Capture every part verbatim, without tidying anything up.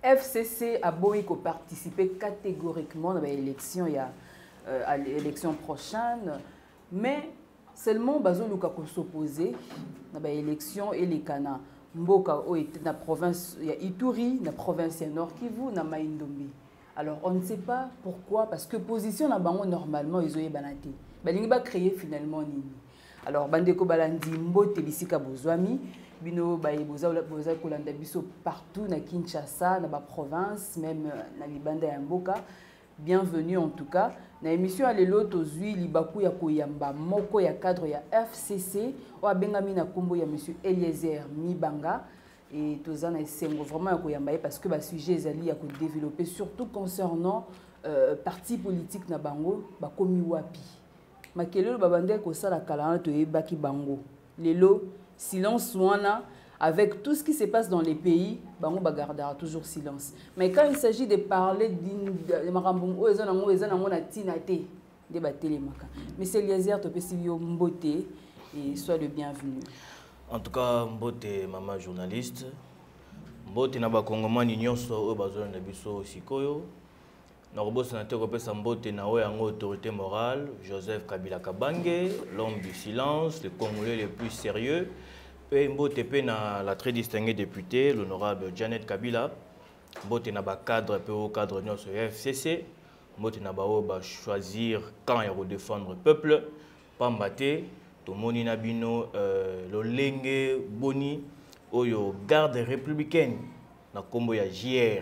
F C C a beau participer catégoriquement à l'élection il y a euh, à l'élection prochaine, mais seulement bazo luka ko s'opposer à l'élection et les Kana mboka o était na province il y a Ituri, na province ya Nord Kivu, na Maindombi. Alors on ne sait pas pourquoi, parce que position na bango normalement ils ont eu banati. Balingi ba créer finalement nini. Alors bandeko balandi mbote bisika bozwami bino baye boza boza kolanda biso partout na Kinshasa, na ba province, même na libanda ya mboka. Bienvenue en tout cas. Na émission à l'élo tozui libaku ya koyamba moko ya cadre ya F C C o abengami na kombo ya monsieur Eliezer Mibanga et tozana esengo vraiment ya koyamba parce que ba sujet ezali ya ko développer surtout concernant euh, parti politique na bango ba komi wapi. Makelelo babande ko sala kala to yebaki bango. Lelo silence wana. Avec tout ce qui se passe dans les pays, bango bagardera toujours silence. Mais quand il s'agit de parler de marambum o ezana ngo ezana ngo na tinate de batele maka. Monsieur Eliezer to pesi yo mbote et sois le bienvenu. En tout cas, mbote maman journaliste. Mbote na ba kongomani nyonso o bazona na biso sikoyo. Na robo sénateur kopesa mbote na o yango autorité morale, Joseph Kabila Kabange, l'homme du silence, le Congolais le plus sérieux. Et mbote pe na la très distinguée députée, l'honorable Janet Kabila. Mbote na ba cadre pe au cadre nyonso F C C. Mbote na ba o ba choisir quand il faut défendre le peuple. Pambate to moni na bino euh, lo lenge boni oyo garde républicaine na kombo ya J R.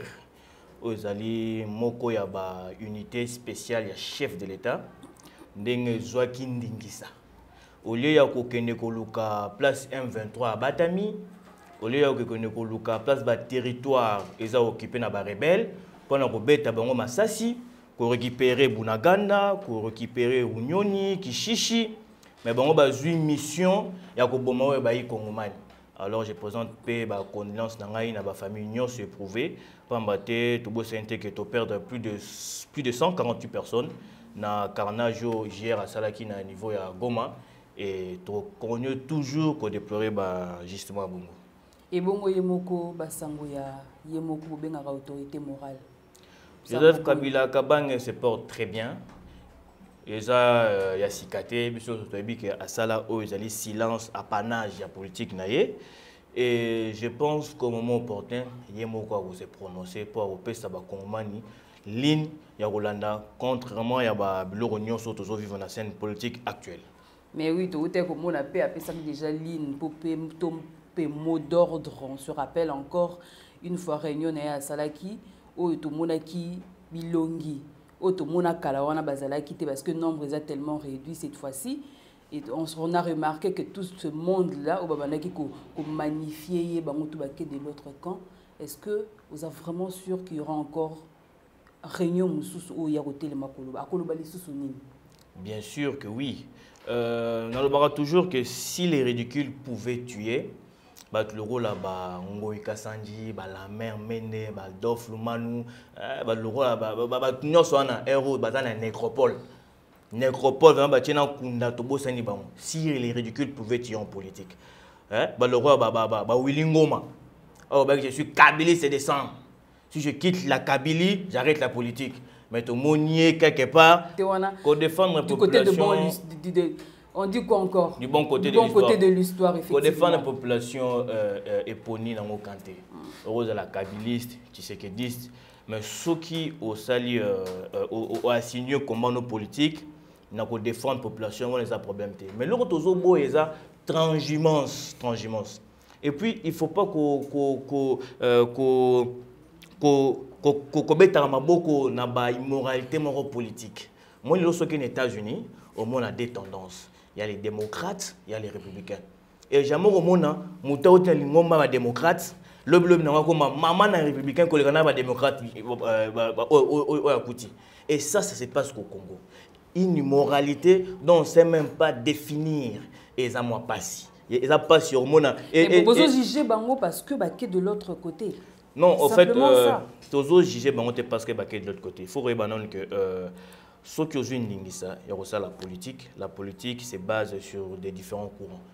Ozali moko ya ba unité spéciale ya chef de l'État. Ndenge Zwaki Ndingisa. Au lieu ya kokende koluka place M vingt-trois à Batami, au lieu ya kokende koluka place ba territoire eza occupé na ba rebelle, pendant ko beta bango Masasi, ko récupérer Bunaganda, ko récupérer Unyoni, Kishishi, mais bango ba zui mission ya ko boma ba yi Kongomani. Alors je présente pe ba condoléances na ngai na ba famille nyonso éprouvé, pambate to bo sente que to perdre plus de plus de cent quarante-huit personnes na carnage J R à Salaki na niveau ya Goma. Et on continue toujours qu'on déplorer bah, justement à Bongo. Et Bongo Yemoko, Basangoya, Yemoko, ben à autorité morale. Joseph Kabila Kabang se porte très bien. Il y a Yasikate, monsieur Sotobi, qui a ça là où ils allaient silence, apanage, la politique naïe. Et je pense qu'au moment opportun, Yemoko va se prononcer pour avoir ça va Kongomani. Ligne, Yagolanda, contrairement à l'Union Sotozo vivant dans la scène politique actuelle. Mais oui, tout est comme on a appelé ça déjà ligne pour mot d'ordre. On se rappelle encore une fois réunion à Salaki, où tout le monde qui bilongi, où tout le monde a kalawana bazalaki parce que le nombre est tellement réduit cette fois-ci. Et on a remarqué que tout ce monde-là, où babanaki ko magnifié de l'autre camp, est-ce que vous êtes vraiment sûr qu'il y aura encore réunion où il y a le makolo, akolo bali susuni? Bien sûr que oui. Euh, on parlera toujours que si les ridicules pouvaient tuer, bah le rôle là-bas, Ngoï Kassanji, bah la mère Mende, bah Dof Lumanu, bah le rôle là-bas, bah bah nous sommes un héros, bah dans la nécropole, nécropole, bah tiens en Kunda Tobo Sanibam. Si les ridicules pouvaient tuer en politique, hein, bah le roi bah bah bah bah Willy Ngoma, oh bah je suis Kabylie, c'est descend. Si je quitte la Kabylie, j'arrête la politique. Mais tout monier quelque part, pour défendre la population. Du côté de bon, on dit quoi encore? Du bon côté du bon de l'histoire, effectivement. Pour défendre la population euh, euh, éponie dans mon canté. Heureuse la kabiliste, tshisekidiste, mais ceux qui au sali ont assigné comment nos politiques, n'a qu'à défendre la population, on les a problème. Mais l'autre chose, c'est la transhumance, transhumance. Et puis il ne faut pas qu'on Kobeta maboko na ba immoralité politique. Moi, lorsque aux États-Unis, au monde a deux tendances. Il y a les démocrates, il y a les républicains. Et jamais au monde, muta ote lingomba ba démocrates, le bleu na ko maman na républicain ko le kana ba démocrate o akuti. Et ça ça se passe au Congo. Une immoralité dont on ne sait même pas définir et ça moi passi. Et ça passe sur monde et vous juger bango parce que ba de l'autre côté. Non, en fait, tous juger parce que de l'autre côté. Il faut reconnaître que euh, ceux qui ont une ligne, il y a la politique. La politique se base sur des différents courants.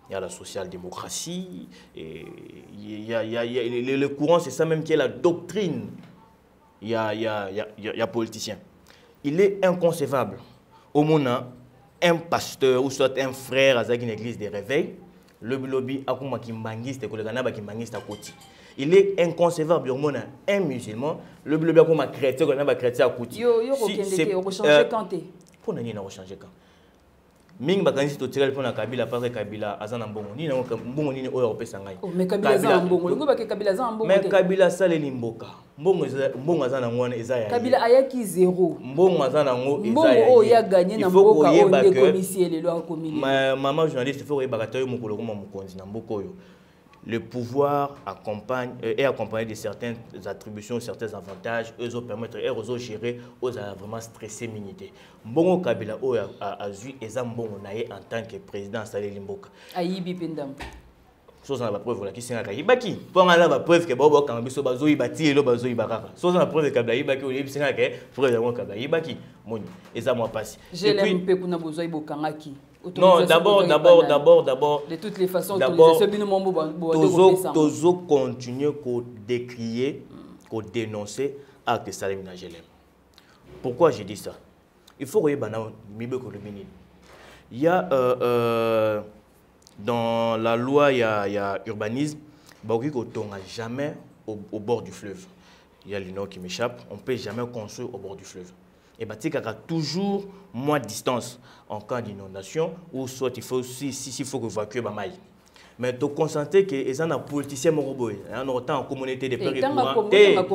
il y a la social-démocratie, et il y a, il y a, il y a, le, le courant, c'est ça même qui est la doctrine. Il y a, il y a, il y a, il y a politicien. Il est inconcevable. Au monde, un pasteur ou soit un frère à une église de réveil, le lobby a comme qui mangiste et que qui mangiste à côté. Il est inconcevable au monde un musulman, le lobby a comme un chrétien que n'a chrétien à côté. Yo yo c'est on changer quand est. Pour n'a pas changer quand. Ming bakanisi to tirer pour na Kabila parce que Kabila azana mbongo ni na mbongo ni oyo opesa ngai. Oh mais Kabila azana mbongo, ngo ba ke Kabila azana mbongo. Mais Kabila sale limboka. Mbongo mbongo azana ngwana eza ya. Kabila ayaki zéro. Mbongo azana ngo eza ya. Mbongo oyo ya gagné na mboka oyo de commissaire le loi communiste. Ma maman journaliste faut yeba katayo mukolo ko mukonzi na mboko oyo. Le pouvoir accompagne euh, est accompagné de certaines attributions, certains avantages, eux ont permettre eux ont gérer, eux ont vraiment stressé minité. Mbongo Kabila o a vu et mbongo naé en tant que président Salé Limboka. Ayibi pendam. Chose na ba preuve la qui c'est ngaka yibaki. Pour ngala ba preuve que bobo quand biso bazo yibati elo bazo yibakaka. Chose na preuve Kabila yibaki o yebi ngaka preuve de Kabila yibaki. Moni eza moi passe. Je l'aime peu kuna bozo yibokangaki. Non, d'abord, d'abord, d'abord, d'abord. De toutes les façons, d'abord, toujours continuer à décrier, à dénoncer l'acte de Salim Najelem. Pourquoi j'ai dit ça? Il faut regarder il y a euh, euh, dans la loi, il y a, il y a urbanisme, on n'a jamais au, au bord du fleuve. Il y a le nord qui m'échappe, on ne peut jamais construire au bord du fleuve. Et Batik a toujours moins de distance en cas d'inondation, ou soit il faut si si faut évacuer Bamaï. Mais tu constater que les gens politiciens moroboi, en autant en communauté des pères courants,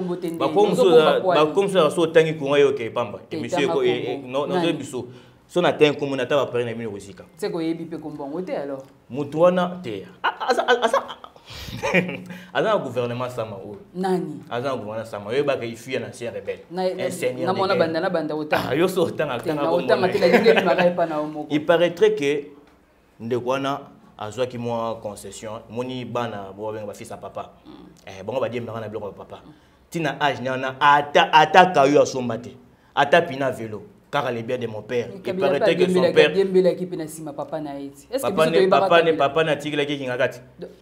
comme ça so tangi courant yo ke pamba. Et monsieur non non biso. Son atteint communauté va prendre une musique. C'est quoi yebi pe kombongo te alors? Mutuana te. Asa asa Azan gouvernement sama ou nani azan gouvernement sama yo ba ke ifuya na ancien rebelle un seigneur na mona banda na banda ota ah yo so tanga tanga ota matela lingi makai pa na omoko. Il paraîtrait que ndekwana azwa ki moi concession moni bana bo benga ba fils à papa eh bongo ba die mara na biloko papa tina âge na ata ata kayo asombate ata pina vélo car les biens de mon père. Il paraîtrait que son père. Papa na été. Papa ne papa ne papa na tigla qui ngakati.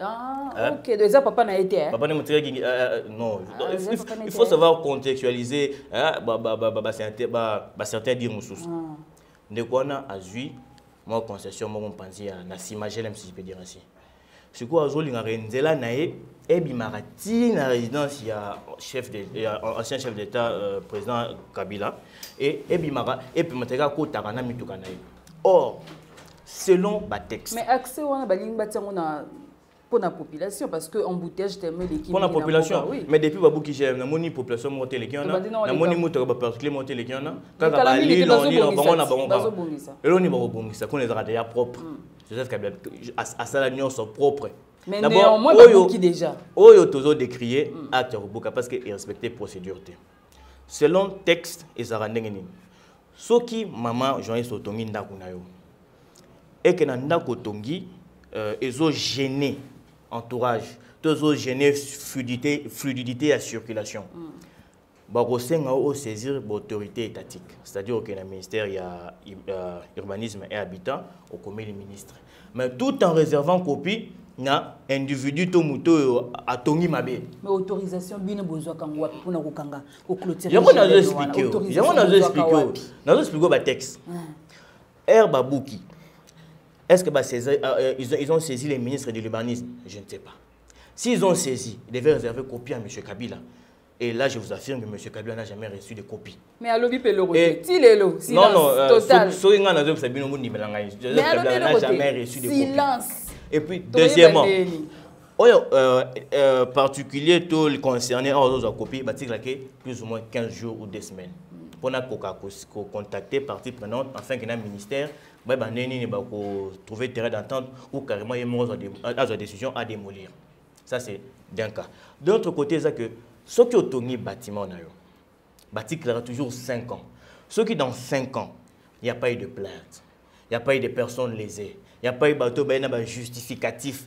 Ah ok, donc ça papa na été. Papa ne montre qui non, il faut savoir contextualiser hein ba ba ba ba certains ba certains dire mususu. De quoi na azui moi concession moi mon pensi na Simagelem si je peux dire ainsi. C'est quoi azoli nga renzela nae ebi marati na résidence ya chef de ancien chef d'état président Kabila. Et Ebimara et puis mateka ko takana mituka na. Or selon ba texte. Mais accès on a baling batango na pour la population parce que embouteillage tellement l'équipe. Pour la population oui. Mais depuis babu qui j'ai na moni population monter les qui on a. Na moni moto ba particulier monter les qui on a. Quand ba li non li non bango na bango. Et l'on y va rebongisa qu'on les radiateurs propres. C'est ça à ça la sont propres. Mais néanmoins babu qui déjà. Oyo toujours décrier acte rebuka parce que respecter procédure. Selon texte et ça rend ngeni. Soki maman journaliste otongi ndako na yo. Et que na ndako tongi euh ezo gêner entourage, ezo gêner fluidité fluidité à circulation. Ba ko senga o saisir l'autorité étatique, c'est-à-dire que le ministère il y a euh, urbanisme et habitat au comité des ministres. Mais tout en réservant copie na individu to muto atongi mabe. Mais autorisation bino besoin kangwa pour na kokanga ko clôturer. Yango na expliquer. Yango na expliquer. Na expliquer ba texte. R Babouki. Est-ce que bah, saisir, euh, ils, ont, ils ont saisi les ministres de l'urbanisme? Je ne sais pas. S'ils ont saisi, ils devaient réserver copie à M. Kabila. Et là, je vous affirme que M. Kabila n'a jamais reçu de copie. Mais à l'objet de l'autorité, il est là. Non, non, total. So, so, so, Kabila n'a jamais reçu de copie. Silence. Et puis, deuxièmement, euh, euh, particulier, tout le concerné, on a copié, plus ou moins quinze jours ou deux semaines. Pour nous contacter partie prenante, afin que le ministère trouver terrain d'entente ou carrément il y a une décision à démolir. Ça, c'est d'un cas. De l'autre côté, c'est que ceux qui ont tenu bâtiment, bâtiment a toujours cinq ans. Ceux qui, dans cinq ans, il n'y a pas eu de plainte, il n'y a pas eu de personnes lésées, il n'y a pas eu de justificatif.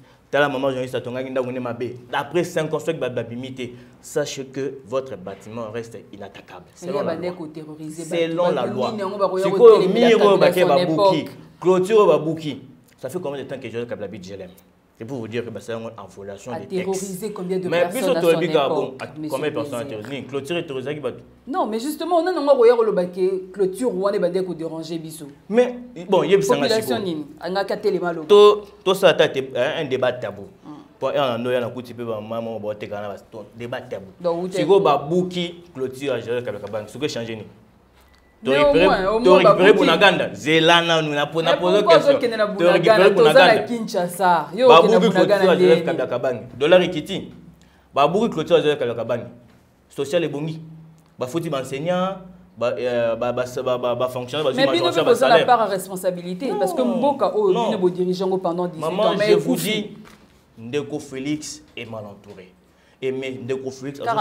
Après cinq ans, sachez que votre bâtiment reste inattaquable. Selon la loi. Selon la loi. Clôture babouki. Ça fait combien de temps que Joseph Kabila habite J L M? C'est pour vous dire que bah, c'est en violation des textes. Terroriser combien de mais personnes à son époque? Bon, combien de personnes terrorisées? Clôture et terrorisé. Non, mais justement, on a un royaume le baquet, clôture ou on est bandé pour déranger Bissou. Mais bon, il y a une population nini, on a quatre éléments. Tout ça a un débat tabou. Pour un an, il y a un coup de peu maman va te gagner un débat tabou. Si vous babouki clôture à Joseph Kabila, ce que changer ni. Tu récupères Bunaganda. Zelana nous n'a pas posé question. Tu récupères Bunaganda. Kinshasa. Babouki clôture à Joseph Kabila. Dollar equity. Babouki clôture à Joseph Kabila. Social et bongi. Ba fouti enseignant. Ba ba ba ba fonctionnaire. Mais bien sûr, vous avez la part à responsabilité parce que Mboka oh bien beau dirigeant pendant dix-huit ans. Maman, je vous dis, Ndeko Félix est mal entouré. Et mais Ndeko Félix a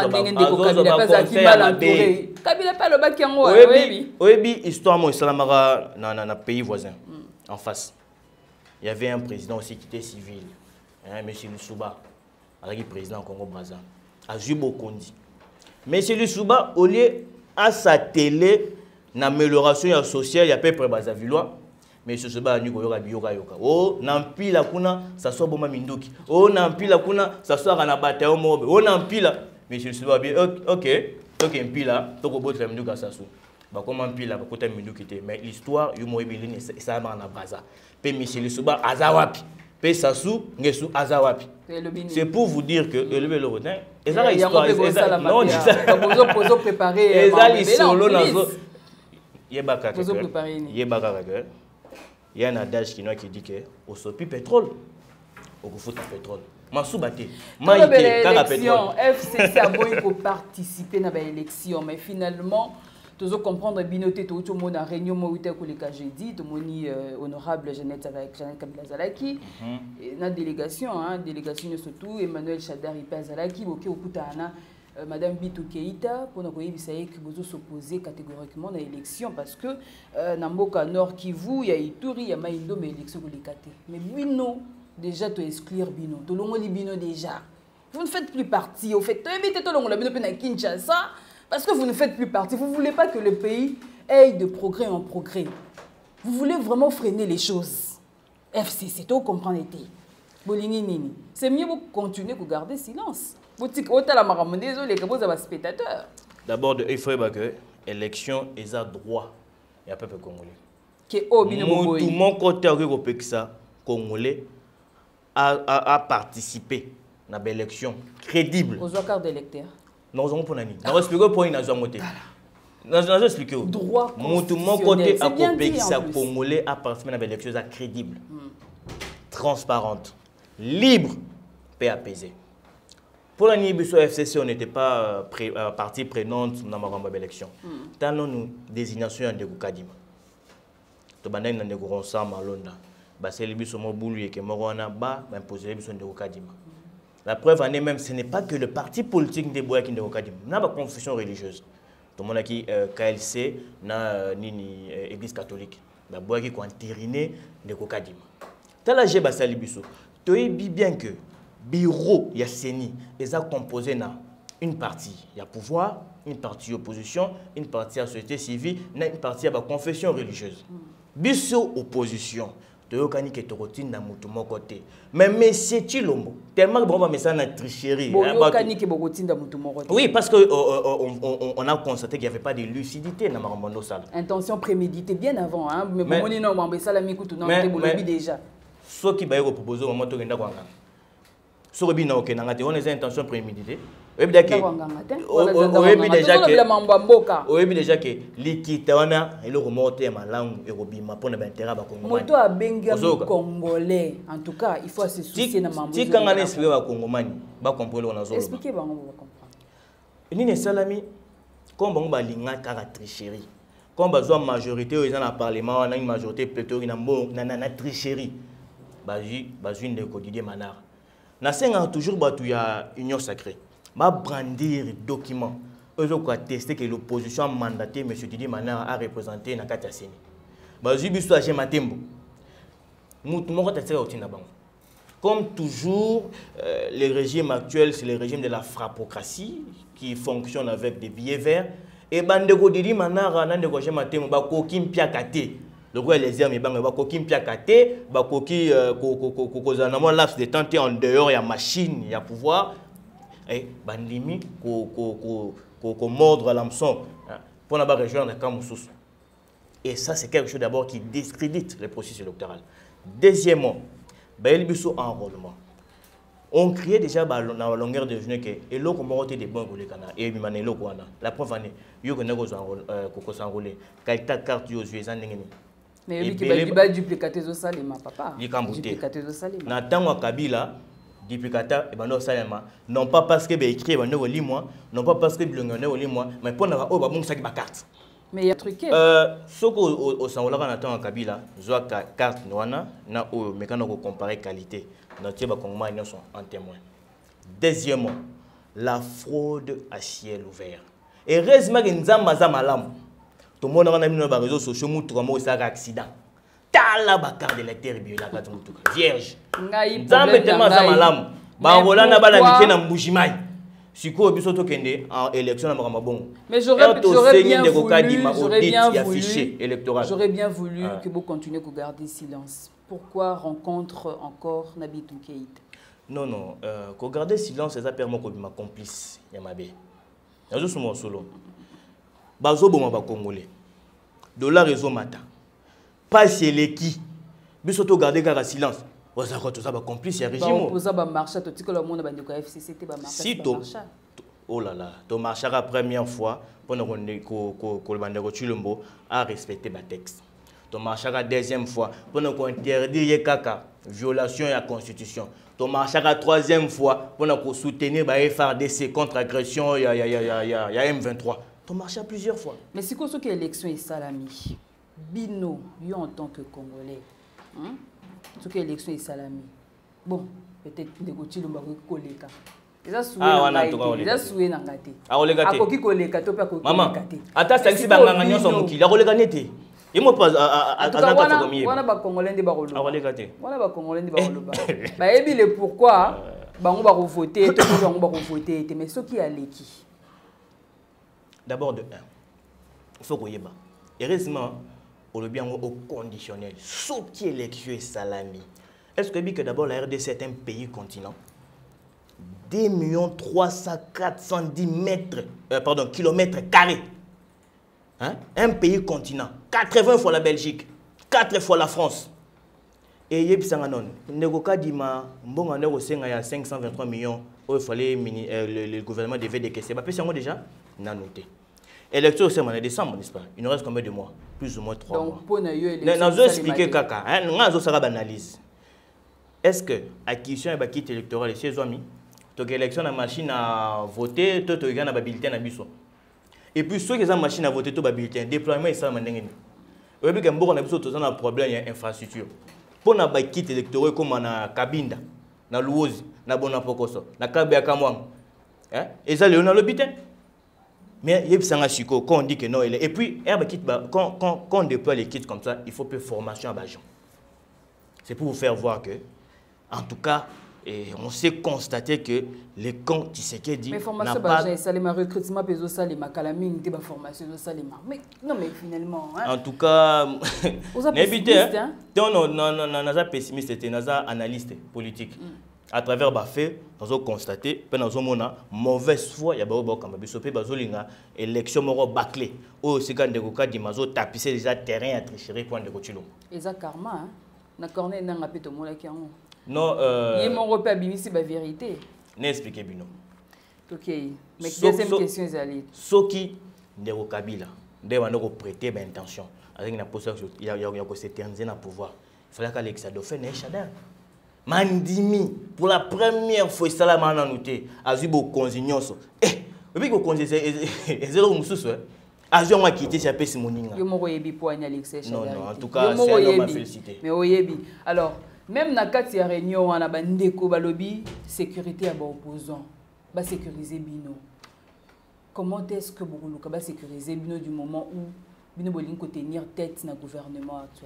Kabila pas le bac qui en haut. Oui, histoire moi Salamara dans un pays voisin en face. Il y avait un président aussi qui était civil, hein, monsieur Lussuba, avec le président Congo Brazza, Azubo Kondi. Monsieur Lussuba au lieu à sa télé l'amélioration sociale, il y a peu près Brazzaville. Mais ce seba ni koyoka biyoka yoka. Oh nampila kuna ça soit boma minduki. Oh nampila kuna ça soit kana batayo mobe. Oh nampila mais ce seba bien OK. Donc impila toko botre minduka ça sou. Ba comment impila ba kota minduki te mais l'histoire yo moyebi ni ça ma na baza. Pe Michel Suba azawapi. Pe sasu ngesu azawapi. C'est pour vous dire que le le rotin et ça la histoire non ça bozo pozo préparer. Et ça l'histoire nazo yebaka que yebaka que il y a un adage qui dit que au sopi pétrole, au fout pétrole. Massou baté. Maïké, quand pétrole. F C C a beau pour participer à l'élection, mais finalement, tu dois comprendre binoté tout le monde a réunion moi où que les cas j'ai dit, tout le monde honorable Jeannette avec Jeannette Kabila Zalaki, na délégation, hein, délégation surtout Emmanuel Chadar Ipa Zalaki, ok au Koutana. Euh, Madame Bitou Keïta, pour nous dire que vous s'opposez catégoriquement à l'élection parce que euh, dans Mboka Nord Kivu, il y a Ituri, il y a Maïndo, mais l'élection vous les catez. Mais Bino, déjà tu exclure Bino, tu l'as Bino déjà. Vous ne faites plus partie. Au fait, tu invitez tout le monde à Kinshasa parce que vous ne faites plus partie. Vous ne voulez pas que le pays aille de progrès en progrès. Vous voulez vraiment freiner les choses. F C C, tu comprends l'été. C'est mieux vous continuer que garder silence. D'abord, il faut que l'élection est à droit et à peuple congolais. Tout mon côté congolais a participé à l'élection crédible. Aux carte d'électeur. Non, on peut nani. Non, expliquer pour une nation moté. Non, non, expliquer. Droit tout mon côté a congolais a participé à l'élection crédible, transparente, libre et apaisée. Pour la F C C, on n'était pas pré, euh, partie prenante dans ma élection. Tant nous désignation de Kadima. To bandai na ndeko ensemble à Londres. Ba c'est le biso mo boulu et que morona ba ba imposer le biso de Kadima. La preuve en est même ce n'est pas que le parti politique de Boya qui de Kadima. Na ba confession religieuse. Tout le monde a qui K L C na nini église catholique. Ba Boya qui ko entériné de Kadima. Tant la j'ai ba sali biso. To yebi bien que bureau ya Seni les a composé na une partie il y a pouvoir, une partie opposition, une partie à société civile, une partie à la confession religieuse. Biso opposition, de yokani ke torotine na mutu mon côté. Mais monsieur Chilombo, tellement que bon mais ça na tricherie. Yokani ke borotine na mutu mon côté. Oui, parce que on, on, on a constaté qu'il n'y avait pas de lucidité dans Marambono Sal. Intention préméditée bien avant hein, mais bon on non mais ça la mikutu non te déjà. Ce qui va être proposé au moment où on a sur le bino que n'angate on a des intentions préméditées. On déjà que on déjà que on déjà que l'ikitawana et le remonter ma langue et robima pour ne pas intérêt ba Congolais. Moto a benga congolais en tout cas il faut se soucier na mambo. Si quand on explique ba Congolais ba comprendre on a zolo. Expliquer ba on va comprendre. Ni ne salami comme on ba linga kara tricherie. Comme ba majorité ils en a parlement on a une majorité pléthorique na na tricherie. Baji baji de quotidien manar. Nasenga toujours batu ya union sacrée. Ma brandir document. Eux ont attesté que l'opposition a mandaté M. Didi Manar à représenter na kati ya Seni. Baji biso aje matembo. Mutu moko tatseka otina bango. Comme toujours, euh, le régime actuel, c'est le régime de la frappocratie qui fonctionne avec des billets verts. Et bandeko Didi Manar nandeko aje matembo ba koki mpia kate. Le roi les armes, il va coquille piacaté, va coquille un laps de temps en dehors, il y a machine, il y a pouvoir. Et bandimi, qu'on mordre l'hameçon pour ne pas rejoindre le camp. Et ça, c'est quelque chose d'abord qui discrédite le processus électoral. Deuxièmement, il y a un enrôlement. On criait déjà dans la longueur de journée que et l'eau comme on des bons les canards et bien l'eau quoi la preuve année yo que nego s'enrôler kalita carte yo yeux en ngeni mais lui qui va duplicater duplicater au salima papa duplicater au salima na tango kabila duplicateur et bano salima non pas parce que be écrit ba nego limoi non pas parce que bilongo nego limoi mais pour na o ba bon ça qui ba carte mais il y a truqué euh soko au sangola kana tango kabila zo carte noana na o mekano ko comparer qualité. Sont en témoin. Deuxièmement, la fraude à ciel ouvert. Et heureusement que nous avons malam. Tout le monde a mis dans les réseaux sociaux, nous avons un accident. Tala bakar de l'électeur vierge. Nous avons tellement malam. Barola na bala mité na mbujimai. Siko bisoto kende en élection na bon. Mais j'aurais bien voulu, j'aurais bien voulu, j'aurais bien voulu que vous continuiez à garder silence. Pourquoi rencontre encore Nabitou Keïta? Non, non. Euh, qu'on garde silence, c'est ça permet que ma complice Yamabe. Je suis mon solo. Bazo bon ma congolais. Dollar réseau mata. Pas chez les qui. Mais surtout garder car silence. Vous avez tout ça ma complice ya régime. Vous avez marché tout ce que le monde a bandé F C C T ba marché. Si to. Oh là là, to marchera première fois pour nous ko ko ko le bandé ko Chulombo à respecter ma texte. Tu marches la deuxième fois pour nous interdire caca, violation de la Constitution. Tu marches la troisième fois pour nous soutenir la F R D C contre agression, il y a M vingt-trois. Tu marches plusieurs fois. Mais c'est quoi ce que l'élection est salami? Bino, yo en tant que Congolais, hein? Ce que l'élection est salami. Bon, peut-être que les gens vont coller. Ah, on a tout cas. Déjà soué na ngate. Ah, on les gâté. Akoki koleka to pa koki. Maman, attends, c'est que banganga nyonso mukili. La kolega nete. Et moi pas à à on a ba congolais de barolo. Ah, on les gâté. On a ba congolais de barolo. Ba ebi le pourquoi bango ba voter, to bango ba voter, mais ce qui a l'équi. D'abord de un. Il faut qu'on y ait. Heureusement, on le bien au conditionnel. Ce qui est élection salami. Est-ce que d'abord la R D C est un pays continent? deux millions trois cent quatre cent dix mètres, euh, pardon, kilomètres carrés. Hein? Un pays continent. quatre-vingts fois la Belgique, quatre fois la France. Et il y a cinq cent vingt-trois millions. Il fallait euh, le, le gouvernement devait décaisser. C'est déjà noté. L'élection c'est en décembre, n'est-ce pas? Il nous reste combien de mois? Plus ou moins trois mois. Donc, pour nous expliquer caca. Nous allons faire une analyse. Est-ce que l'acquisition est quitte électorale et ses amis? Donc l'élection la machine à voter, tout le monde a bulletin à biso. Et puis ceux qui ont la machine à voter, tout le bulletin, déploiement et ça maintenant. Et puis quand on a besoin de un problème, il y a infrastructure. Pour na quitte électorale comme na Kabinda, na Luozi, na Bonapokoso, na Kabea Kamwang. Hein? Et ça, on a le bulletin. Mais il y a des quand on dit que non, et puis quand, quand, quand on déploie les kits comme ça, il faut plus de formation à Bajon. C'est pour vous faire voir que, en tout cas, et on sait constater que les camps Tshisekedi mais formation pas... ça les recrutement peso ça les macalamine des formation ça les mais non mais finalement hein? En tout cas n'habitez hein non non non non non pessimiste c'était naza analyste politique à travers ba fait nous avons constaté pendant nous mona mauvaise foi ya ba ba kamba bisope bazolinga élection moko bâclé au sika ndeko kadi mazo tapisser déjà terrain à tricherie pour ndeko Tshilombo eza karma hein na corner na ngapé to mola ki yango. Non, euh... il mon repère c'est la vérité. N'expliquez bino. OK. Mais deuxième so, question c'est allé. Ce qui ndeko Kabila, ndeko ndeko prêter ben intention. Avec na posture il y a il y a que s'éterniser dans pouvoir. Il fallait qu'Alexa Dauphin ne chadin. Mandimi pour la première fois ça la mana noté. Azubo konzinyoso. Eh, depuis que konzi c'est zéro mususu. Azu on a quitté sa pesi moninga. Yo mo yebi pour Alexa chadin. Non non, en tout cas c'est un homme à féliciter. Mais oyebi. Alors même na kati ya réunion wana bandeko balobi sécurité à opposant ba sécuriser bino. Comment est-ce que Bokoluka ba sécuriser bino du moment où bino bolingo ko tenir tête na gouvernement actuel?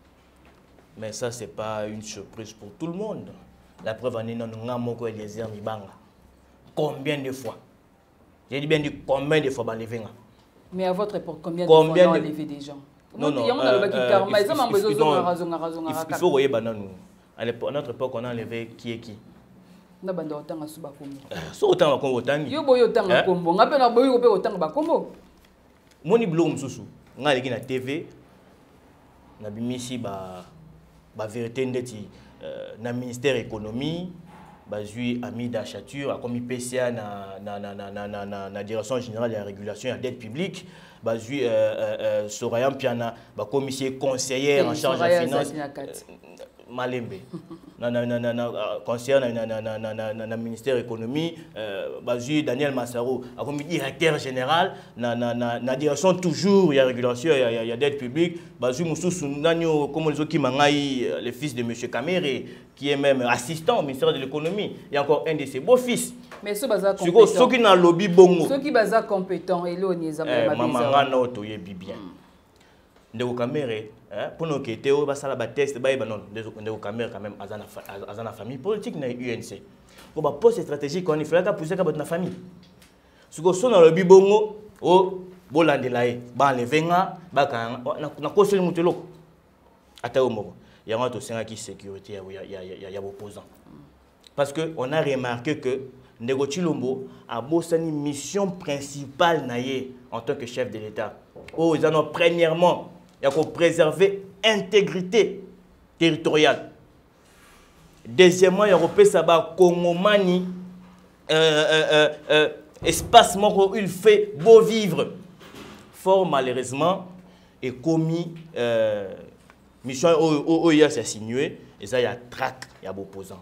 Mais ça c'est pas une surprise pour tout le monde. La preuve en est non ngamoko Eliezer Mibanga. Combien de fois? J'ai dit bien dit combien de fois ba lever nga? Mais à votre époque combien de fois on a enlevé des gens? Non, non. Il faut voyer banane. À notre époque, on a enlevé qui est qui. Na banda otanga suba kombo. So otanga kombo tangi. Yo boyo otanga kombo. Ngape na boyo pe otanga ba kombo. Moni blog mususu. Nga leki na T V. Na bimisi ba ba vérité ndeti na ministère économie, ba zui Amida Chature a commis P C A na na na na na na na direction générale de la régulation et de la dette publique, ba zui euh Soraya Piana ba commissaire conseillère en charge de la finance. Malembe na na na na conseiller na na na na na na ministère économie euh bazu Daniel Massaro a comme directeur général na na na na direction toujours il y a régulation il y a il y a dette publique bazu mususu nanyo comme les autres mangai le fils de monsieur Kamere qui est même assistant au ministère de l'économie il y a encore un de ses beaux-fils mais ce baza compétent ceux qui na lobby bongo ceux qui baza compétent et là on y a maman ngana otoye bien ndeko Kamere pour nous qui était au bas la test bah non ndeko Kamere quand même azana azana famille politique na U N C ko ba poste stratégique on il fallait pousser ka na famille siko so na lobby bongo o bolandela e ba levenga ba ka na ko seli mutelo ata o moko ya ngato senga ki sécurité ya ya ya ya opposant parce que on a remarqué que Ndeko Chilombo a bossani mission principale na ye en tant que chef de l'État oh ils en ont premièrement il faut préserver l'intégrité territoriale. Deuxièmement, il faut préserver Kongomani euh, euh, euh, espace où il fait beau vivre. Fort malheureusement, est commis euh, mission où il y a signé et ça il y a trac, il y a opposants.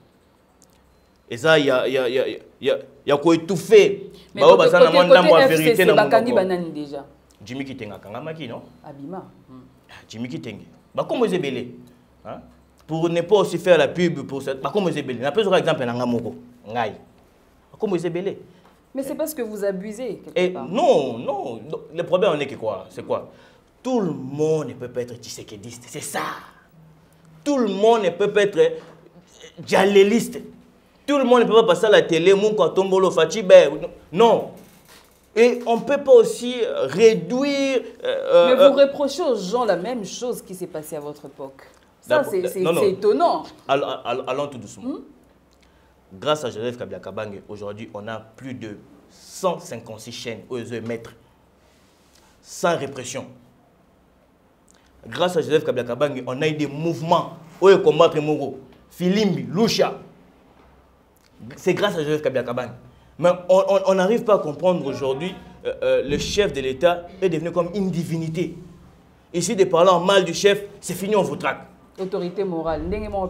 Et ça il y a il y a il y a il y a il y a quoi étouffer. Mais bah côté vérité dans mon déjà. Jimmy Kitenga Kangamaki, non? Abima. Jimmy Kitenga. Bah, comment vous êtes hein? Pour ne pas aussi faire la pub pour cette. Bah, comment vous êtes belé? Un peu exemple, Nangamoko. Ngai. Comment vous êtes belé? Mais c'est parce que vous abusez. Et non, non. Le problème, on est que quoi? C'est quoi? Tout le monde ne peut pas être tissékédiste. C'est ça. Tout le monde ne peut pas être djaléliste. Tout le monde ne peut pas passer à la télé, Mouka Tombolo Fatibé. Non. Et on ne peut pas aussi réduire... Euh, Mais vous euh, reprochez aux gens la même chose qui s'est passée à votre époque. Ça, c'est étonnant. Allons, allons tout doucement. Hmm? Grâce à Joseph Kabila Kabange, aujourd'hui, on a plus de cent cinquante-six chaînes aux maîtres, sans répression. Grâce à Joseph Kabila Kabange, on a eu des mouvements où ils combattent Moro, Filimbi, Lucha. C'est grâce à Joseph Kabila Kabange. Mais on n'arrive pas à comprendre aujourd'hui, euh, euh, le chef de l'État est devenu comme une divinité. Ici, de parler en mal du chef, c'est fini, on vous traque. Autorité morale,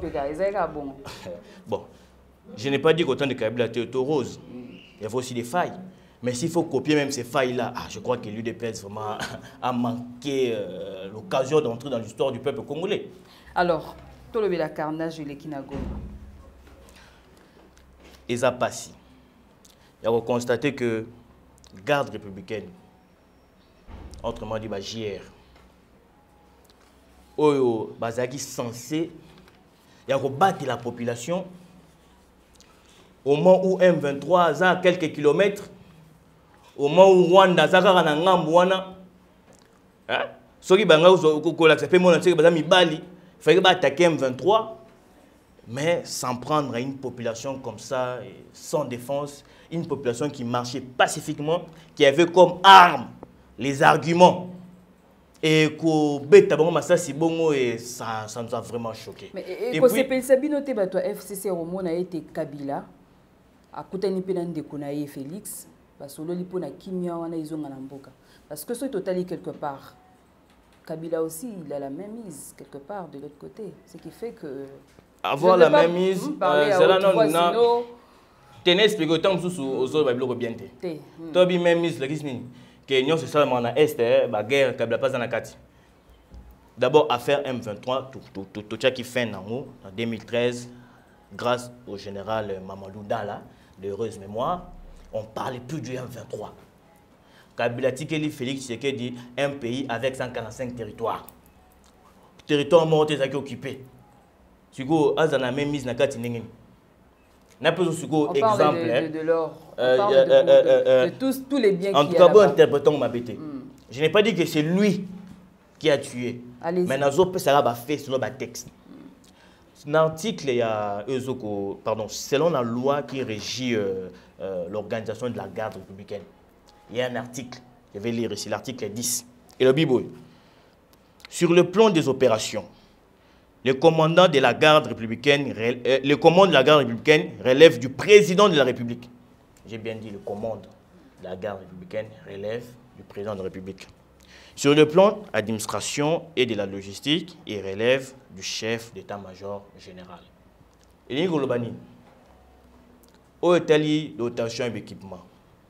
bon, je n'ai pas dit qu'autant de Kabila était rose. Il y a aussi des failles. Mais s'il faut copier même ces failles-là, ah, je crois que l'U D P S vraiment a manqué euh, l'occasion d'entrer dans l'histoire du peuple congolais. Alors, tout le la carnage et les Kinagoma. Ils ont passé. Il a constaté que la garde républicaine, autrement dit, la J R, Oyo, Bazaki censé battre la population au moment où M vingt-trois a quelques kilomètres, au moment où Rwanda a un Ngambouana, ceux qui ont accepté mon ancien il fallait attaquer M vingt-trois, mais sans prendre à une population comme ça, sans défense. Une population qui marchait pacifiquement, qui avait comme arme les arguments. Et ça, ça nous a vraiment choqué. Mais et quand c'est pensé noté toi F C C Romo a été Kabila, à côté ni penan de Konaye Félix, parce que l'oli pona kimia wana izonga namboka. Parce que c'est total quelque part. Kabila aussi, il a la même mise quelque part de l'autre côté, ce qui fait que avoir la même mise, c'est là non. Tenez expliqué autant que aux autres bibliothèques bien té. Tobi même mise le kisni que nous c'est seulement na est ba guerre Kabila pas na kati. D'abord affaire M vingt-trois tout tout tout tout qui fait en deux mille treize grâce au général Mamadou Dala de heureuse mémoire, on parlait plus du M vingt-trois. Kabila Tikeli Félix Tshisekedi dit un pays avec cent quarante-cinq territoires. Territoire morté qui occupé. Sugo azana même mise na kati ningini. On parle exemple, de, de, de l'or, euh, on parle euh, de, euh, de, euh, de tous, tous les biens en qu'il tout cas, y a bon interprétant ma bêtise. Mm. Je n'ai pas dit que c'est lui qui a tué. Allez-y. Mais nazo ça va fait selon le texte. L'article, il y a, pardon, selon la loi qui régit euh, euh, l'organisation de la garde républicaine, il y a un article, je vais lire ici, l'article dix. Et le Bible, sur le plan des opérations, le commandant de la garde républicaine, euh, le commandant de la garde républicaine relève du président de la République. J'ai bien dit, le commandant de la garde républicaine relève du président de la République. Sur le plan administration et de la logistique, il relève du chef d'état-major général. Et il y a où est dotation et équipement,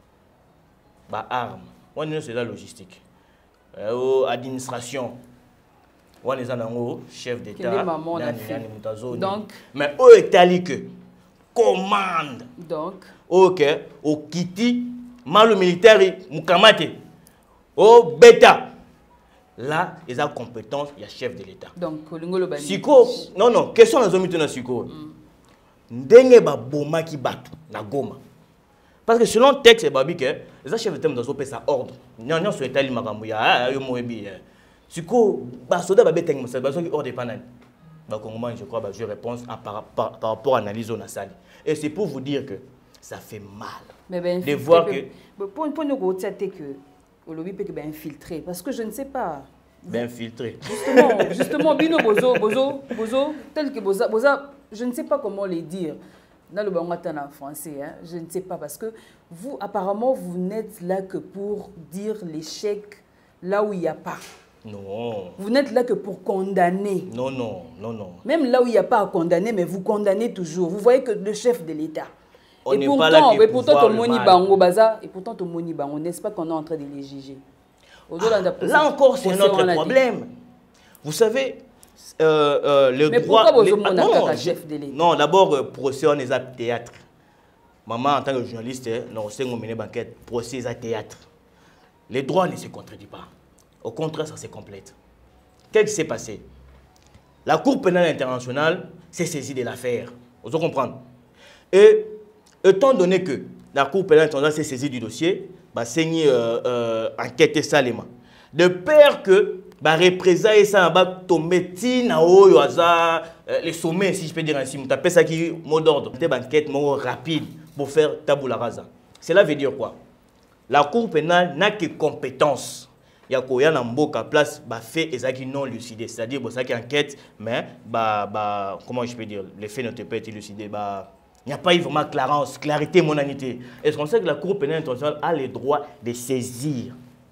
bah armes, on est la logistique, euh, administration, on est un chef d'état, donc, mais où est que commande, donc, ok, au kiti, mal militaire, mukamate, au bêta. Là, ils ont compétence, il y a chef de l'État. Donc, Siko, non, non, question dans le Siko. Ndenge ba boma ki batu na Goma. Parce que selon le texte, les chefs d'État ont sa ordre. Non, non, c'est État Magamouya, yo moebi. Siko, ba soda ba beteng ça, ba soki ordre panan. Ba Congolais, je crois, ba je réponse par rapport à l'analyse on a sali. Et c'est pour vous dire que ça fait mal. Mais ben, de voir que pour pour nous que le lobby peut être infiltré, parce que je ne sais pas. Ben infiltré. Justement, justement, Bino Bozo, Bozo, Bozo, tel que Boza, Boza, je ne sais pas comment les dire. Dans le bangatana en français, hein, je ne sais pas, parce que vous, apparemment, vous n'êtes là que pour dire l'échec là où il n'y a pas. Non. Vous n'êtes là que pour condamner. Non, non, non, non. Même là où il n'y a pas à condamner, mais vous condamnez toujours. Vous voyez que le chef de l'État. On et, pourtant, pas et pourtant, ton moni bango baza, et pourtant, ton moni bango, n'est-ce pas qu'on est en train de les juger? Ah, là encore, c'est un autre problème. Vous savez, euh, euh, le mais droit... Pourquoi les, vous ah, non, chef de l'État? Non, d'abord, euh, procès, on est à théâtre. Maman, en tant que journaliste, non, c'est une banquette, procès à théâtre. Les droits ne se contredisent pas. Au contraire, ça se complète. Qu'est-ce qui s'est passé? La Cour pénale internationale s'est saisie de l'affaire. Vous comprenez? Et étant donné que la Cour pénale internationale s'est saisie du dossier, bah, c'est une euh, euh, enquête salement. De peur que bah, représailles ça va tomber les sommets, si je peux dire ainsi, vous tapez ça qui mot d'ordre. C'est une enquête rapide pour faire tabula rasa. Cela veut dire quoi? La Cour pénale n'a que compétence. Il y a quoi dans Mboka place bah fait et non lucidé, c'est-à-dire bah ça qui enquête mais bah bah comment je peux dire les faits ne te pas être élucidés bah il n'y a pas eu vraiment clarence, clarité, monanité. Est-ce qu'on sait que la Cour pénale internationale a le droit de saisir?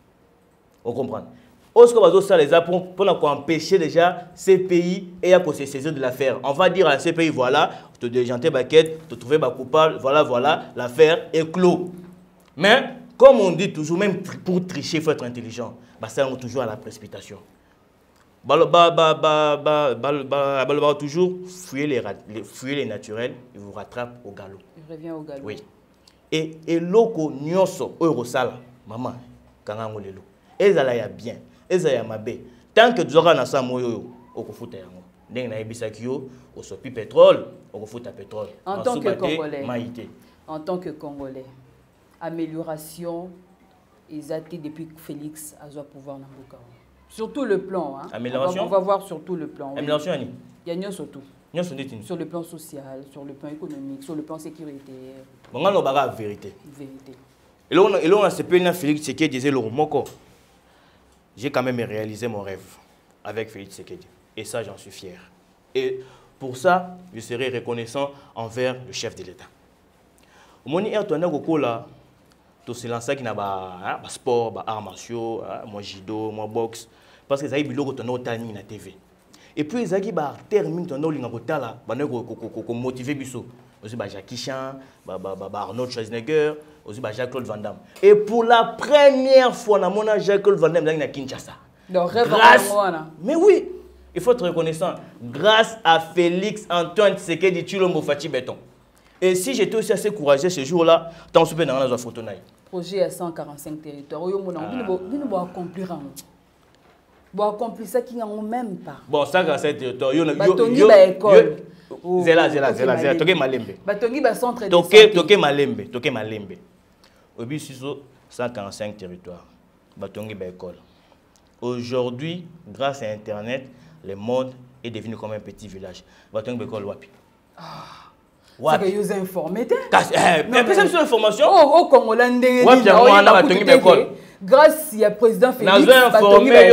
On comprend. Est-ce qu'on va faire les apports pour empêcher déjà ces pays et à se saisir de l'affaire? On va dire à ces pays voilà, tu te déjanter baquette, te trouver coupable, voilà voilà, l'affaire est clos. Mais comme on dit toujours, même pour tricher, il faut être intelligent. Bah, ça on toujours à la précipitation. Bah, bah, bah, bah, bah, bah, bah, bah, bah, toujours fuyez les, les, fuyez les naturels, ils vous rattrapent au galop. Il revient au galop. Oui. Et et loko nyonso eurosala, maman, kangango lelo. Ezala ya bien, ezala ya mabe. Tant que tu auras na sa moyo au kofuta yango. Ndenge na ebisaki yo, au sopi pétrole, au kofuta pétrole. En tant que Congolais. Maïté. En tant que Congolais. Amélioration exactée depuis que Félix a pouvoir dans le sur tout le plan. Hein. Amélioration. On va, on va voir sur tout le plan. Amélioration, oui. Il y a surtout. Sur le plan social, sur le plan économique, sur le plan sécuritaire. On a la vérité. Vérité. Et là, on a ce peu Félix Tshisekedi disait le Moko. J'ai quand même réalisé mon rêve avec Félix Tshisekedi. Et ça, j'en suis fier. Et pour ça, je serai reconnaissant envers le chef de l'État. Mon air tourné au là, tout se lancer qui n'a pas sport, bah arts martiaux, moi judo, moi boxe, parce que ça y est bilo tourné au timing na T V. Et puis ils ont bah termine tourné au lingakota là, bah ne ko motiver biso. Aussi bah Jackie Chan, bah bah bah Arnold Schwarzenegger, aussi bah Jacques-Claude Van Damme. Et pour la première fois na mona Jacques-Claude Van Damme dans na Kinshasa. Donc rêve à mais oui, il faut être reconnaissant grâce à Félix Antoine Tshisekedi Tshilombo Fati Béton. Et si j'étais aussi assez courageux ce jour-là, tant que dans la photo. Projet à cent quarante-cinq territoires. Vous ne accomplir accomplir ça qui n'en même pas. Bon, cent quarante-cinq territoires. Batongi ba école. Zela, zela, zela, zela. Toke malembe. Batongi ba centre de santé. Toke malembe, toke malembe. Obi siso cent quarante-cinq territoires. Batongi ba école. Aujourd'hui, grâce à Internet, le monde est devenu comme un petit village. Batongi Bekol Wapi. C'est que vous informez. Mais personne sur l'information. Oh, au Congolais, grâce à président Félix, informé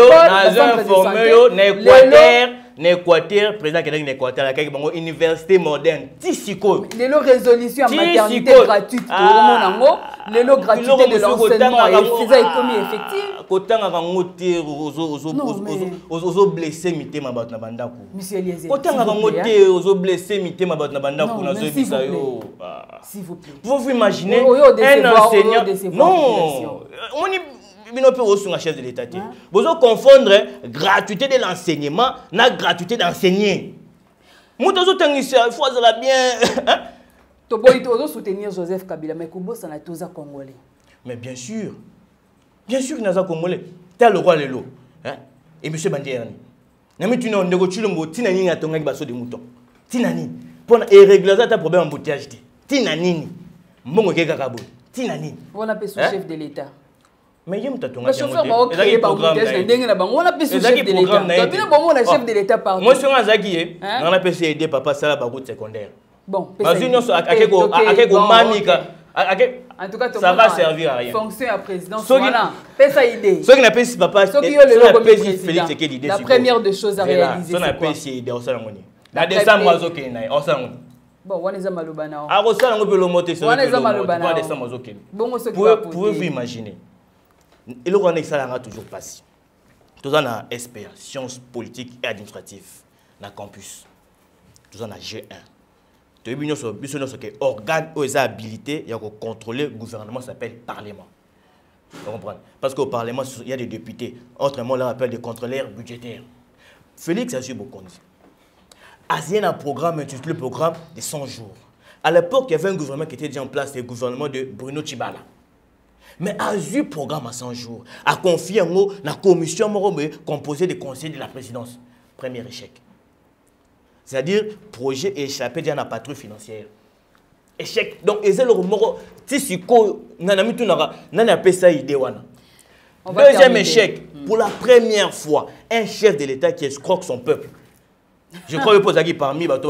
l'Équateur, l'Équateur, président qui est l'Équateur, la université moderne, Tissiko. Les résolutions en maternité gratuite, les lots gratuité de l'enseignement et faisait économie effective. Kotan a rangoté aux blessés mité ma bat na bandaku. Monsieur Eliezer. Kotan a rangoté aux blessés mité ma bat na bandaku na zobisayo. S'il vous plaît. Vous vous imaginez un enseignant. Non. On y bino pe au sur chef de l'État. Vous allez confondre gratuité de l'enseignement na gratuité d'enseigner. Moutazo tangisia faut ça bien. To boy to soutenir Joseph Kabila mais Kubo ça na toza congolais. Mais bien sûr. Bien sûr qu'il y a des Congolais. Tel le roi Lelo. Et M. Bandiérani. Nami tu n'as négocié le mot Tinani à ton basso de mouton. Tinani. Pour régler ça, tu as problème en embouteillage. Tinani. Mon Gekakabo. Tinani. On appelle ce chef de l'État. Mais il y a un ton le chauffeur va créer un embouteillage. On appelle ce chef de l'État. Tu as bien bon, le chef de l'État partout. Moi, je suis un Zaki. On appelle ça aider papa ça la route secondaire. Bon. Parce que nous, à quelques mamika. En tout cas, ça va servir à rien. Fonction à président. Voilà. Fais ça idée. Ceux qui n'appellent pas papa, ceux qui ont le logo président. La première des choses à réaliser. Ceux qui n'appellent pas idée, on s'en rend. La décembre, on s'en rend. On s'en rend. Bon, on est à Malubana. Ah, on s'en rend. On est à Malubana. On est à Malubana. Bon, pouvez-vous imaginer? Et le roi ça a toujours passé. Tout ça dans S P A, sciences politiques et administratives, dans le campus. Tout ça dans G un. Tu as organe ou habilité à contrôler le gouvernement s'appelle Parlement. Vous comprenez? Parce qu'au Parlement, il y a des députés. Autrement, on les appelle des contrôleurs budgétaires. Félix a su beaucoup. Il y a un programme, intitulé le programme de cent jours. À l'époque, il y avait un gouvernement qui était déjà en place, le gouvernement de Bruno Tshibala. Mais a eu un programme à cent jours, a confié un mot la commission composée des conseillers de la présidence. Premier échec. C'est-à-dire, projet échappé dans la patrouille financière. Échec. Donc, ils ont le mot. Si c'est quoi, on a appelé ça idée. Deuxième échec. Pour la première fois, un chef de l'État qui escroque son peuple. Je crois que vous parmi les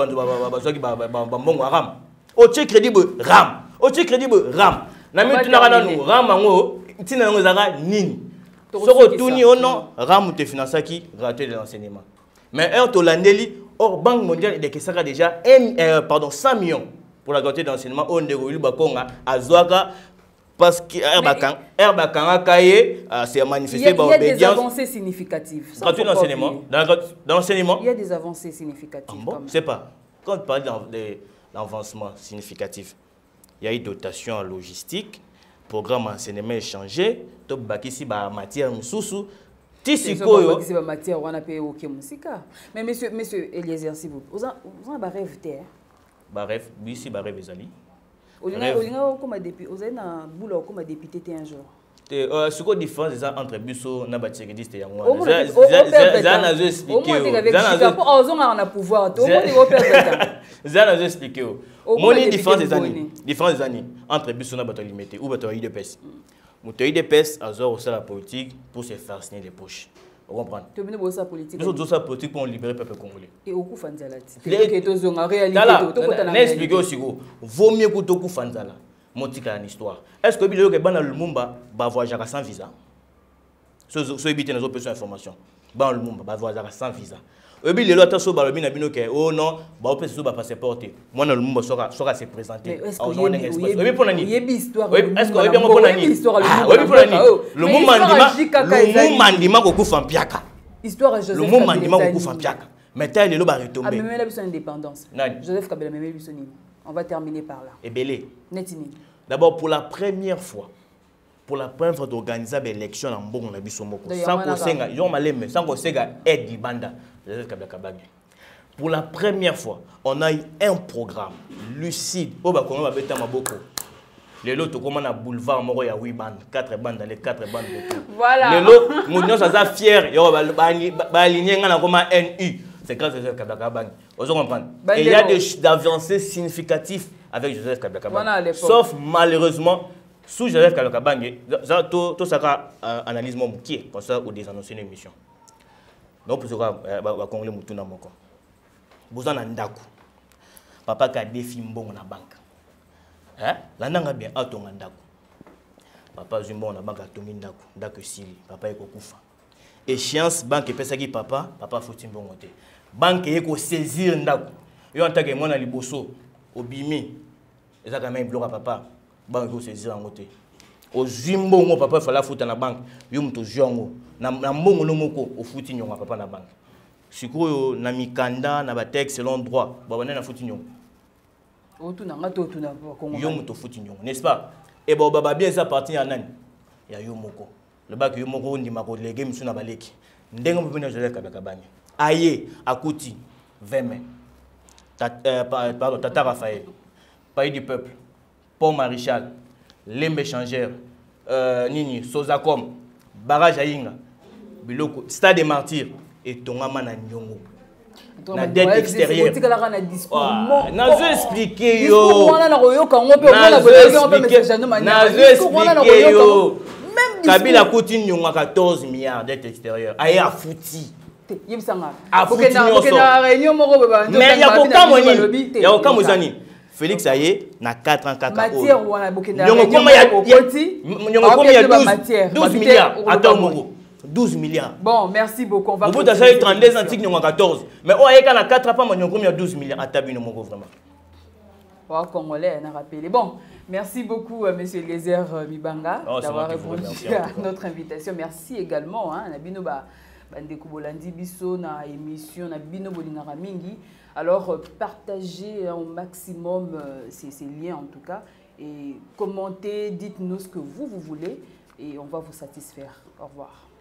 Ram. Au tchèque crédible, Ram. Au tchèque crédible, Ram. Nami tunaka nanu Ram ango tina ngo zaka nini. Soko tuni ono Ram te financaki gratuit de l'enseignement. Mais un tolandeli or Banque mondiale de Kesaka déjà un, euh, pardon cent millions pour la gratuité d'enseignement au Ndegolu Bakonga à Zouaka parce que Herbakan Herbakan Kaye s'est manifesté par obédience. Il y a des avancées significatives. Gratuit d'enseignement dans l'enseignement. Il y a des avancées significatives. Ah bon, c'est pas. Quand on parle de l'avancement significatif, il y a eu dotation en logistique, programme enseignement échangé, top bakisi ba matière msusu. Tisiko matière on a payé au Kemusika. Mais monsieur monsieur Eliezer s'il vous plaît, vous avez un rêve terre. Ba rêve, oui si ba rêve ezali. Olinga olinga comme député, vous avez na boulot comme député un jour. Euh ce qu'on différence ça entre biso na batiriste ya moi. Ça n'a pas expliqué. Ça n'a pas pouvoir. Tout le monde peut perdre. Ça n'a pas expliqué. Mon différence des années, différence des années entre biso na bato limité ou bato I D P S. Mouteux I D P S a aussi la politique pour se faire signer les poches. Vous comprenez? Tu veux dire politique. Nous avons la politique pour libérer le peuple congolais. Et au coup fanzala. C'est que tu as réalité. N'expliquez aussi go. Vaut mieux que tu fanzala. Motika une histoire. Est-ce que bilo que bana Lumumba va voyager sans visa? So so éviter nos opérations d'information. Bana Lumumba va voyager sans visa. Et puis les lois sont sur le bina bino que oh non, ba opé sur ba passeport. Moi na Lumumba sera sera se présenter. Est-ce que il y a pour nani? Il y a histoire. Est-ce que il y a pour nani? Histoire Lumumba. Oui pour nani? Lumumba ndima, Lumumba ndima ko kufa mpiaka. Histoire Joseph Kabila. Lumumba ndima ko kufa mpiaka. Mais tel les lois retomber. Ah mais même la besoin d'indépendance. Joseph Kabila même besoin. On va terminer par là. Et belé. Netini. D'abord pour la première fois. Pour la première fois d'organiser l'élection en bon la bisomoko. Sans kosenga, yon maleme, sans kosenga aide Libanda. Joseph Kabila Kabagé. Pour la première fois, on a eu un programme lucide. Oh bah comment on va bêter ma beaucoup. Les lots, comment on a boulevard Moro ya huit bandes, quatre bandes dans les quatre bandes de tout. Voilà. Les lots, nous sommes ça fiers. Yo bah aligner ngana comme N U. C'est grâce à Joseph Kabila Kabagé. Vous comprenez? Et il y a des avancées significatives avec Joseph Kabila Kabagé. Sauf malheureusement Sous Joseph Kalokabange, tout ça analyse mon qui est comme ça ou des annonces une émission. Donc pour ça va congolais mutu na moko. Besoin na ndako. Papa ka défi mbongo na banque. Hein? La nanga bien atonga ndako. Papa zumbo na banque atongi ndako, ndako sili, papa eko kufa. Échéance banque pesa ki papa, papa foti mbongo te. Banque eko saisir ndako. Yo antake mona liboso obimi. Eza quand même bloc à papa. Banque eko saisir ngote. O zumbo papa fala futa na banque. Yo mto jongo. Na mbongo no moko o futi nyonga papa na banque. Sikoyo na mikanda na ba texte selon droit. Babana na futi nyonga. O tu na ngato tu na Congo. Yo mto futi nyonga, n'est-ce pas? Et bon baba bien ça partie à nani? Ya yo moko. Le bac yo moko ndima ko lege msu na baleki. Ndengo mbona Joseph Kabakabani. Aye akuti vingt mai. Pardon, Tata Raphaël. Pays du peuple. Pont Maréchal. Lembe échangeur. Euh, Nini Sozacom. Barrage Aïnga. Biloko Stade des Martyrs et Tongama na Nyongo. Na dette extérieure. Na zo expliquer yo. Na zo expliquer yo. Kabila Koutine Nyonga quatorze milliards dette extérieure. Aye a fouti. A fouti nyonso. Mais ya kokamoni. Ya kokamozani. Félix Aye na quatre ans kaka. Matière wana bokenda. Nyongo koma ya Nyongo koma ya douze milliards. Attends moko. douze milliards. Bon, merci beaucoup. On va vous avez trente-deux antiques, nous avons quatorze. Mais on a quatre ans, nous avons douze milliards. À tabi, nous avons vraiment. Bon, Congolais, on a rappelé. Bon, merci beaucoup, M. Eliezer Mibanga, oh, d'avoir répondu à notre invitation. Merci également. Hein, Nabinoba, Bandeko Bolandi Bisso, na émission, Nabino Bolingara Mingi. Alors, partagez au maximum ces, ces liens, en tout cas. Et commentez, dites-nous ce que vous, vous voulez. Et on va vous satisfaire. Au revoir.